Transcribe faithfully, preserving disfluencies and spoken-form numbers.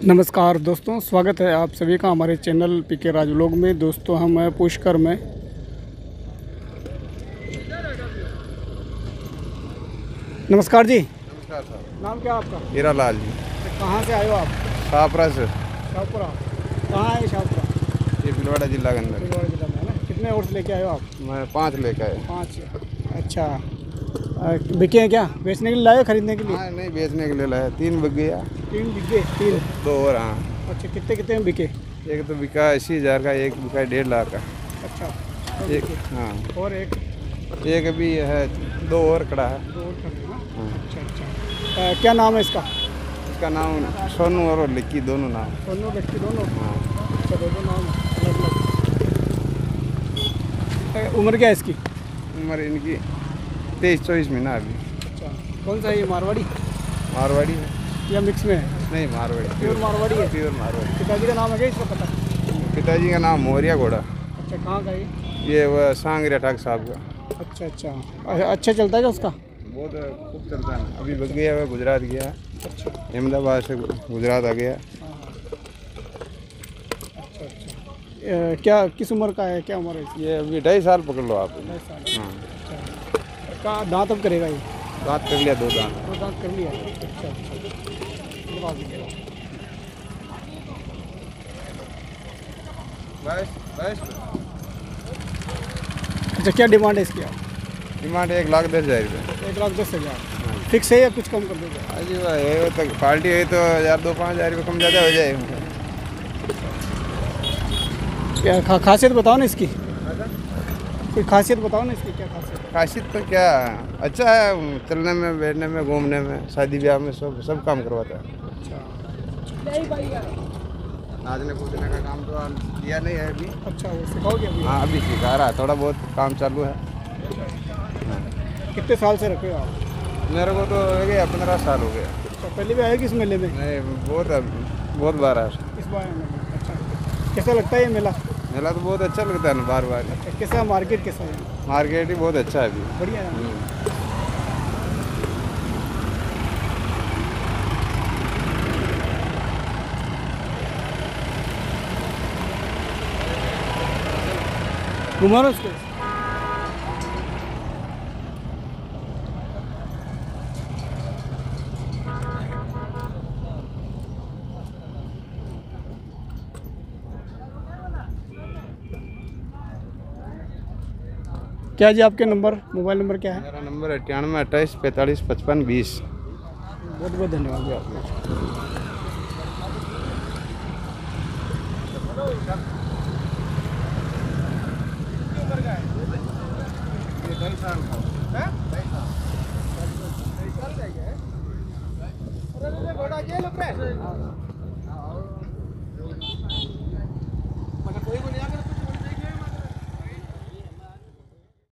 नमस्कार दोस्तों, स्वागत है आप सभी का हमारे चैनल पीके राज व्लॉग में। दोस्तों हम हैं पुष्कर में। नमस्कार जी। नमस्कार सर। नाम क्या आपका? हीरा लाल जी। कहाँ से आए हो आप? शाहपुरा से। शाहपुरा। कहाँ है शाहपुरा? ये भीलवाड़ा जिला के अंदर। भीलवाड़ा जिला में है ना। कितने ओट्स लेके आए हो आप? मैं पाँच लेके आया। पाँच। अच्छा, बिके हैं क्या? बेचने के लिए लाए हो, खरीदने के लिए? हाँ, नहीं बेचने के लिए लाया। तीन बिक गया। तीन बिके? तीन दो और। हाँ। अच्छा, कितने कितने में बिके? एक तो बिका अस्सी हज़ार का, एक बिका डेढ़ लाख का। अच्छा, एक। हाँ। और एक एक अभी है, दो और खड़ा है। दो और खड़े हैं ना? हाँ। अच्छा अच्छा। अ, क्या नाम है इसका? इसका नाम सोनू और लिक्की, दोनों नाम। सोनू लिक्की दोनों? हाँ। अच्छा, दो दो नाम अलग अलग। उम्र क्या है इसकी? उम्र इनकी तेईस चौबीस महीना अभी। अच्छा, कौन सा है ये? मारवाड़ी मारवाड़ी है? या मिक्स में है? नहीं, मारवाड़ी। प्योर मारवाड़ी है? प्योर मारवाड़ी। पिताजी का नाम है क्या इसका पता? पिताजी का नाम मोरिया घोड़ा। अच्छा, कहाँ का ये? ये वह सांगरिया ठाक साहब का। अच्छा अच्छा। अच्छा, अच्छा चलता है क्या उसका? बहुत खूब चलता है। अभी बग गया है, गुजरात गया। अच्छा। अहमदाबाद से गुजरात आ गया। हाँ हाँ। अच्छा अच्छा। अ, क्या किस उम्र का है? क्या उम्र है इसकी? ये अभी ढाई साल पकड़ लो आप। ढाई साल है? हाँ। अच्छा, का दांत अब करेगा ये? दांत कर लिया, दो दांत। दो दांत कर लिया? अच्छा अच्छा। धन्यवाद दीजिएगा। बस बस। अच्छा, क्या डिमांड है इसकी आप? डिमांड एक लाख दस हज़ार रुपये। एक लाख दस हज़ार फिक्स है या कुछ कम कर देगा? हाँ जी, वह है तो पार्टी है तो यार दो पाँच हज़ार रुपये कम ज़्यादा हो जाए। क्या खा, खासियत बताओ ना इसकी। कोई खासियत बताओ ना इसकी, क्या खासियत है? खासियत तो क्या, अच्छा है, चलने में, बैठने में, घूमने में, शादी ब्याह में सब सब काम करवाता है। नाचने कूदने का काम तो किया नहीं है अभी। अच्छा, वो सिखाओगे अभी? हाँ, अभी सिखा रहा है, थोड़ा बहुत काम चालू है। कितने साल से रखे हो आप? मेरे को तो हो गया पंद्रह साल हो गया। अच्छा, पहले भी आए किस मेले में? नहीं, बहुत बहुत बार है। इस बार में? अच्छा, कैसा लगता है ये मेला? मेला तो बहुत अच्छा लगता है ना, बार बार। अच्छा, कैसा मार्केट कैसा है? मार्केट ही बहुत अच्छा है अभी। बढ़िया है ना? घुमा रहा उसको। क्या जी आपके नंबर, मोबाइल नंबर क्या है? मेरा नंबर अट्ठानवे अट्ठाईस पैंतालीस पचपन बीस। बहुत बहुत धन्यवाद जी आपका। साल का है।